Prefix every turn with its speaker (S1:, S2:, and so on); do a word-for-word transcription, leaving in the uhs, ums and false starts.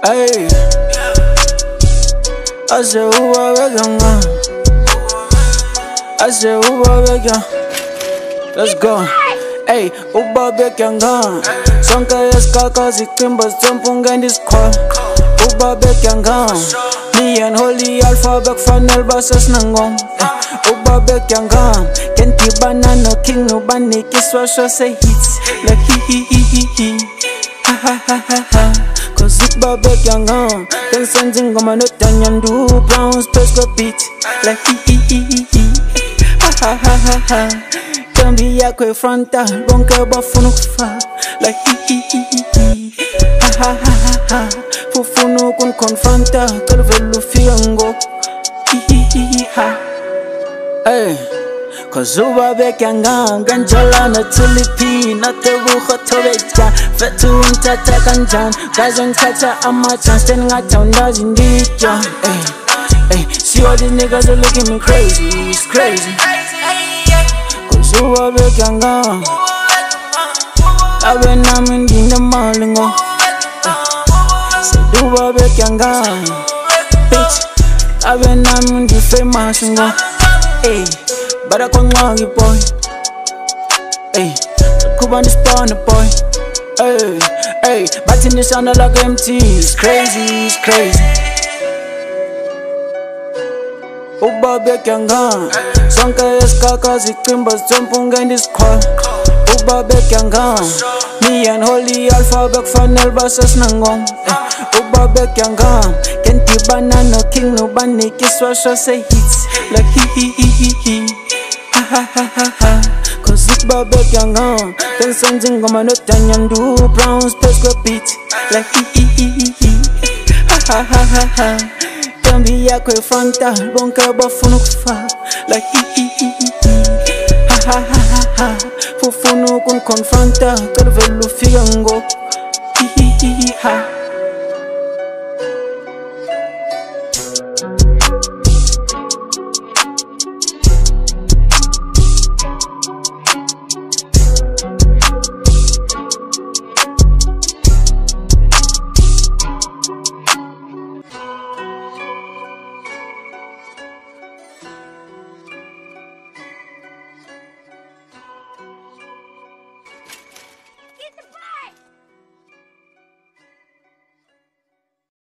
S1: Hey, I say who are we Ngam? I say who are we Ngam? Let's go. Hey, uba Bekuya Ngam. Sonke yesikaka zikimba zompunga in this call. Uba Bekuya Ngam. Me and Holy Alpha Bekufanel basas nangom. Uba Bekuya Ngam. Kenti banana king no bani kiswa say hits. Like he he he he he. Ha ha ha ha ha. Cause uba Bekuya Ngam. Can send in goma no tanyandu. Brown space go beat. Like he he he he he. Ha ha ha ha ha. Kambi yako fronta, bonke bafunu kufa. Like hi hi hi hi hi. Ha ha ha ha ha. Fufunu kun confronta, kalvelu fiango. Hi hi hi hi ha. Hey, cause uba Bekuya Ngam, ganjala na tulipi, na tebu khotobeja, fetu untata kanjan, gazon tata ama chance, then ngata undazi ndicha. Hey, hey, see all these niggas are looking me crazy, it's crazy. Uba Bekuya Ngam. Abe nami ndine malingo. Say uba Bekuya Ngam. Bitch, abe nami ndi famous ngo. Hey, bada kwa ngwangi boy. Hey, kuba ndi spawn boy. Hey, hey, but in the sound like empty. It's crazy, it's crazy. Uba Bekuya Ngam. Sonke yesikaka zikimba zompunga in this call. Uba Bekuya Ngam. Me and Holy Alpha Bekufanel basas nangom. Uba Bekuya Ngam. Kenti banana king no bani kiswa say hits. Like he he he he he. Ha ha ha ha ha. Cause uba Bekuya Ngam. Can send in goma no tanyandu. Brown space go beat. Like he he he he he. Ha ha ha ha ha. Kambi yako fronta, bonke bafunu kufa. Like hi hi hi hi hi. Ha ha ha ha ha. Fufunu kun confronta, kalvelu fiango.